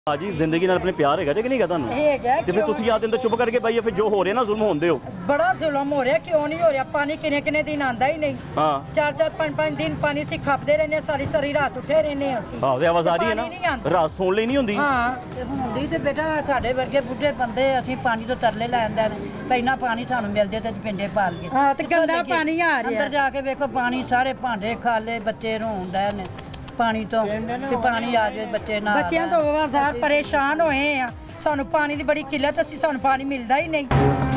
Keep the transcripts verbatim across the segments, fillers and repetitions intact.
हाँ जी, जिंदगी नाल अपने प्यार है कि नहीं तुहानू ते फिर तुसीं याद चुप करके भाई फिर जो हो रहा ना जुल्म होंदे हो बड़ा जुल्म हो रहा क्यों नहीं हो रहा। पानी किने किने दिन आंदा ही नहीं। हाँ। चार चार पांच पांच दिन पानी सी खपदे रहने सारी सारी रात उठे रहने असीं। हां ते आवाज आ रही है ना रात सोण लई नहीं हुंदी। हां ते हुंदी ते बेटा साडे वर्गे बुढ़े बंदे असीं पानी तो तरले लैंदे ने पैना पानी सानू मिल जाए ते पिंडे पाल के। हां ते गंदा पानी आ रहा अंदर जाके देखो पानी सारे भांडे खाले बच्चे रोंद ने पानी तो कि पानी आ जाए बच्चे ना बच्चियां तो बाजार परेशान होए हैं सानू पानी की बड़ी किल्लत असी सानू पानी मिलता ही नहीं।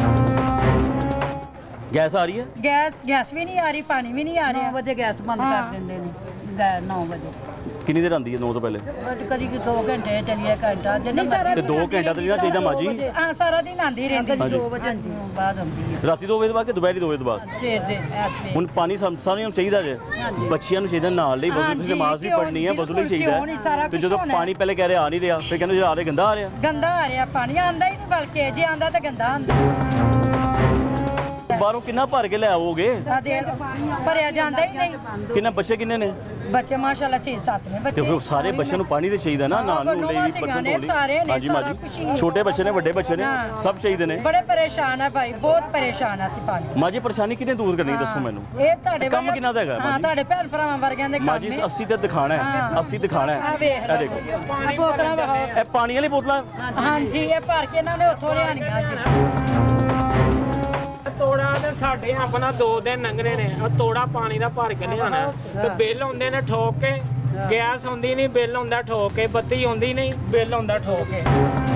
गैस आ रही है गैस गैस भी नहीं आ रही पानी भी नहीं आ रहा। नौ बजे गैस बंद कर देंगे ने नौ बजे कितनी देर आती है नौ तो पहले कभी दो घंटे चलिए घंटा नहीं सारा दो घंटा तो नहीं चाहिए माँ जी। हाँ सारा दिन आती रहती दो बजे बाद आती है राती दो बजे बाद दोपहर दो बजे बाद हुण पानी सारे चाहिए जे बच्चियां नूं चाहिए नाल लई वज़ू ते नमाज भी पढ़नी है वज़ू लई चाहिए ते जदों पानी पहले कह रहे आ नहीं रहा फिर कहंदे आ रहा गंदा आ रहा गंदा आ रहा पानी आंदा ही नहीं बल्कि जे आंदा ते गंदा आंदा। बाहरों कितना भर के ले आओगे भरिया जाता ही नहीं। किन्ने बच्चे किन्ने ने बच्चे माशाल्लाह छह सात ने बच्चे फिर सारे बच्चों को पानी तो चाहिए ना नाल नूं लई बच्चों सारे ने सारा कुछ छोटे बच्चे ने बड़े बच्चे ने सब चाहिए ने बड़े परेशान है भाई बहुत परेशान है सी पानी। मां जी परेशानी किने दूर करनी दसो मैनू ए ਤੁਹਾਡੇ ਕੰਮ ਕਿੰਨਾ ਦਾ ਹੈਗਾ हां ਤੁਹਾਡੇ ਭੈਣ ਭਰਾਵਾਂ ਵਰਗਿਆਂ ਦੇ ਕੰਮ ਮਾਂ ਜੀ अस्सी ਤੇ ਦਿਖਾਣਾ ਹੈ अस्सी ਦਿਖਾਣਾ ਹੈ ਇਹ ਦੇਖੋ ਬੋਤਲਾਂ ਵਹਾਓ ਇਹ ਪਾਣੀ ਵਾਲੀ ਬੋਤਲਾਂ ਹਾਂਜੀ ਇਹ ਭਰ ਕੇ ਇਹਨਾਂ ਨੇ ਉੱਥੋਂ ਲਿਆਣੀਆਂ ਜੀ ਤੋੜਾ ਤੇ ਸਾਡੇ ਆਪਣਾ ਦੋ ਦਿਨ ਲੰਘਣੇ ਨੇ ਉਹ ਤੋੜਾ ਪਾਣੀ ਦਾ ਭਰ ਕੇ ਲਿਆਣਾ ਤੇ ਬਿੱਲ ਆਉਂਦੇ ਨੇ ਠੋਕ ਕੇ ਗੈਸ ਆਉਂਦੀ ਨਹੀਂ ਬਿੱਲ ਆਉਂਦਾ ਠੋਕ ਕੇ ਬੱਤੀ ਆਉਂਦੀ ਨਹੀਂ ਬਿੱਲ ਆਉਂਦਾ ਠੋਕ ਕੇ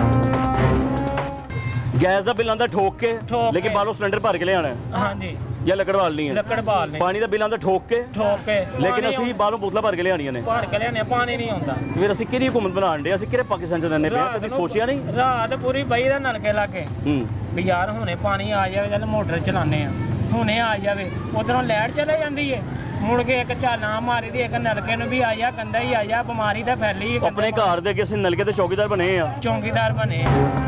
गैस का बिल आंदा ठोक के लेकिन बाहरों सिलेंडर भर के ले आना है। हाँ जी या लकड़ बालनी है लकड़ बालनी पानी का बिल आंदा ठोक के ठोक के लेकिन असि बाहरों बोतलां भर के ले आनियां ने भर के ले पानी नहीं आंदा फिर असि किहड़ी हुकूमत बनाण दे असि किहड़े पाकिस्तान च रहने पे कदी सोचिया नहीं रात पूरी बई दा नलके लाके भी यार हुणे पानी आ जावे चल मोटर चलाने आ हुणे आ जावे उधरों लाइट चले जांदी है मुड़ के एक झाला मारी दी एक नलके नूं भी आया गंदा ही आया बीमारी तां फैली अपने घर दे अगे असि नलके ते चौकीदार बने आ चौकीदार बने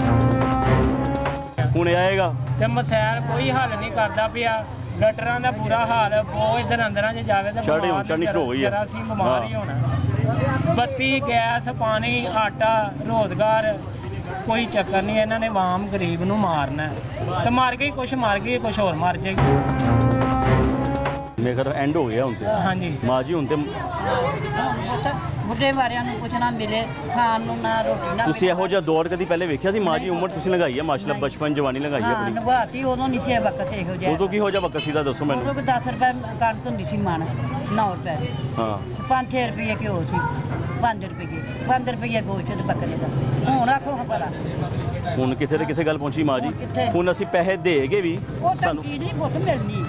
हुणे आएगा ते मसैल कोई हल नहीं करता पिया गटरां दा बुरा हाल वो इधर अंदरां च जावे ते चढ़नी शुरू हो गई है असि बीमार ही होना बत्ती गैस पानी आटा रोजगार कोई चक्कर नहीं इन्हां ने आम गरीब नूं मारना ते मार गई कुछ मार गई कुछ होर मार जाएगी मेरे घर एंड हो गया हुण ते हां जी मां जी हुण ते बुढ़े वारियां नूं कुछ ना मिले खाण नूं ना रोटी ना तुसीं ਇਹੋ ਜਿਹਾ ਦੌਰ ਕਦੀ ਪਹਿਲੇ ਵੇਖਿਆ ਸੀ ਮਾਂ ਜੀ ਉਮਰ ਤੁਸੀਂ ਲਗਾਈ ਹੈ ਮਾਸ਼ਾਅੱਲਾ ਬਚਪਨ ਜਵਾਨੀ ਲਗਾਈ ਹੈ ਆਪਣੀ ਨਵਾਤੀ ਉਦੋਂ ਨਹੀਂ ਸੀ ਵਕਤ ਇਹੋ ਜਿਹਾ ਉਦੋਂ ਕੀ ਹੋ ਜਾ ਵਕਤ ਸੀ ਦਾ ਦੱਸੋ ਮੈਨੂੰ ਉਦੋਂ ਦਸ ਰੁਪਏ ਕਣਕ ਹੁੰਦੀ ਸੀ ਮਣ ਨੌ ਰੁਪਏ ਹਾਂ ਪੰਜ ਛੇ ਰੁਪਏ ਘਿਓ ਸੀ ਪੰਜ ਰੁਪਏ ਪੰਜ ਰੁਪਏ ਗੋਸ਼ਤ ਤੇ ਬੱਕਰੇ ਦਾ ਹੁਣ ਆਖੋ ਭਲਾ ਹੁਣ ਕਿੱਥੇ ਤੇ ਕਿੱਥੇ ਗੱਲ ਪਹੁੰਚੀ ਮਾਂ ਜੀ ਹੁਣ ਅਸੀਂ ਪੈਸੇ ਦੇਗੇ ਵੀ ਸਾਨੂੰ ਚੀਜ਼ ਨਹੀਂ ਪੁੱਤ ਮਿਲਣੀ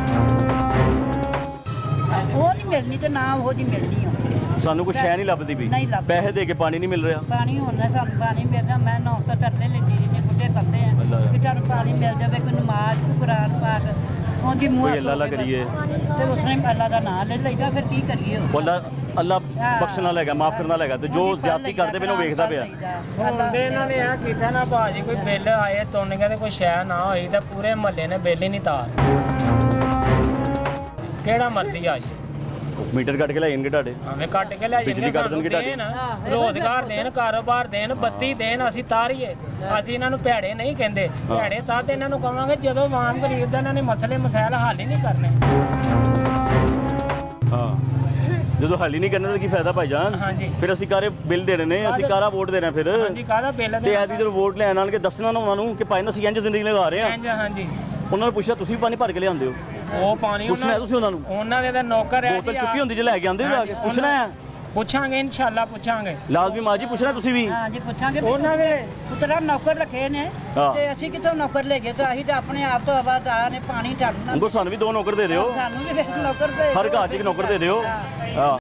ਉਹ ਨਹੀਂ ਮਿਲਣੀ ਤੇ ਨਾ ਉਹ ਜੀ ਮਿਲਣੀ ਹੋ ਸਾਨੂੰ ਕੋਈ ਸ਼ੈ ਨਹੀਂ ਲੱਭਦੀ ਵੀ ਪੈਸੇ ਦੇ ਕੇ ਪਾਣੀ ਨਹੀਂ ਮਿਲ ਰਿਹਾ ਪਾਣੀ ਹੋਣਾ ਸਾਨੂੰ ਪਾਣੀ ਮਿਲਦਾ ਮੈਂ ਨੌ ਤੋਂ ਤਰਲੇ ਲੈਂਦੀ ਰਹੀ ਨੇ ਬੁੱਢੇ ਬੰਦੇ ਆ ਕਿ ਸਾਨੂੰ ਪਾਣੀ ਮਿਲ ਜਾਵੇ ਕੋਈ ਨਮਾਜ਼ ਕੁਰਾਨ ਪਾਕ ਉਹ ਜੀ ਮੂੰਹ ਅੱਲਾ ਅੱਲਾ ਕਰੀਏ ਤੇ ਉਸਨੇ ਅੱਲਾ ਦਾ ਨਾਮ ਲੈ ਲਈਦਾ ਫਿਰ ਕੀ ਕਰੀਏ ਅੱਲਾ ਅੱਲਾ ਬਖਸ਼ਣ ਵਾਲਾ ਹੈਗਾ ਮਾਫ ਕਰਨ ਵਾਲਾ ਹੈਗਾ ਤੇ ਜੋ ਜ਼ਿਆਦਤੀ ਕਰਦੇ ਪਏ ਨੇ ਉਹ ਵੇਖਦਾ ਪਿਆ ਹੁੰਦੇ ਇਹਨਾਂ ਨੇ ਇਹ ਕੀਤਾ ਨਾ ਭਾਜੀ ਕੋਈ ਬਿੱਲ ਆਏ ਤੁੰਨ ਕੇ ਤੇ ਕੋਈ ਸ਼ੈ ਨਾ ਹੋਈ ਤਾਂ ਪੂਰੇ ਮਹੱਲੇ ਨੇ ਬਿੱਲ ਹੀ ਨਹੀਂ ਤਾਰ ਕਿਹੜਾ ਮਰਦੀ ਆ ਜੀ मीटर कट के लाएंगे ਤੁਹਾਡੇ हमें कट के लाएंगे बिजली ਕੱਟ ਦੇਣਗੇ ਤੁਹਾਡੇ रोजगार देन कारोबार देन बत्ती देन ਅਸੀਂ ਤਾਰੀਏ ਅਸੀਂ ਇਹਨਾਂ ਨੂੰ ਭੈੜੇ ਨਹੀਂ ਕਹਿੰਦੇ ਭੈੜੇ ਤਾਂ ਤੇ ਇਹਨਾਂ ਨੂੰ ਕਹਾਂਗੇ ਜਦੋਂ ਆਮ ਗਰੀਬ ਦਾ ਇਹਨਾਂ ਨੇ ਮਸਲੇ ਮਸਾਇਲ ਹੱਲ ਹੀ ਨਹੀਂ ਕਰਨੇ ਹਾਂ ਜਦੋਂ ਹੱਲ ਹੀ ਨਹੀਂ ਕਰਨਾ ਤਾਂ ਕੀ ਫਾਇਦਾ ਭਾਈਜਾਨ ਫਿਰ ਅਸੀਂ ਕਾਰੇ ਬਿੱਲ ਦੇਣੇ ਨੇ ਅਸੀਂ ਕਾਰਾ ਵੋਟ ਦੇਣਾ ਫਿਰ ਹਾਂਜੀ ਕਾਹਦਾ ਬਿੱਲ ਤੇ ਐਦੀ ਜਦੋਂ ਵੋਟ ਲੈਣ ਆਣਗੇ ਦੱਸਣਾ ਨਾ ਉਹਨਾਂ ਨੂੰ ਕਿ ਭਾਈ ਅਸੀਂ ਇੰਜ ਜ਼ਿੰਦਗੀ ਲਗਾ ਰਹੇ ਹਾਂ ਹਾਂਜੀ ਉਹਨਾਂ ਨੂੰ ਪੁੱਛਿਆ ਤੁਸੀਂ ਪਾਣੀ ਭਰ ਕੇ ਲਿਆਉਂਦੇ ਹੋ ਉਹ ਪਾਣੀ ਪੁੱਛਣਾ ਤੁਸੀਂ ਉਹਨਾਂ ਨੂੰ ਉਹਨਾਂ ਦੇ ਤਾਂ ਨੌਕਰ ਹੈ ਬੋਤਲ ਚੁੱਕੀ ਹੁੰਦੀ ਜੇ ਲੈ ਕੇ ਆਉਂਦੇ ਹੋ ਆ ਕੇ ਪੁੱਛਣਾ ਹੈ ਪੁੱਛਾਂਗੇ ਇਨਸ਼ਾਅੱਲਾ ਪੁੱਛਾਂਗੇ ਲਾਜ਼ਮੀ ਮਾਂ ਜੀ ਪੁੱਛਣਾ ਤੁਸੀਂ ਵੀ ਹਾਂ ਜੀ ਪੁੱਛਾਂਗੇ ਉਹਨਾਂ ਦੇ ਪੁੱਤਰਾ ਨੌਕਰ ਰੱਖੇ ਨੇ ਤੇ ਅਸੀਂ ਕਿਥੋਂ ਨੌਕਰ ਲੈ ਗਏ ਤਾਂ ਅਸੀਂ ਤਾਂ ਆਪਣੇ ਆਪ ਤੋਂ ਆਵਾਜ਼ਾਰ ਨੇ ਪਾਣੀ ਢਾਲਣਾ ਸਾਨੂੰ ਵੀ ਦੋ ਨੌਕਰ ਦੇ ਦਿਓ ਸਾਨੂੰ ਵੀ ਨੌਕਰ ਦੇ ਹਰ ਘਰ 'ਚ ਇੱਕ ਨੌਕਰ ਦੇ ਦਿਓ ਹਾਂ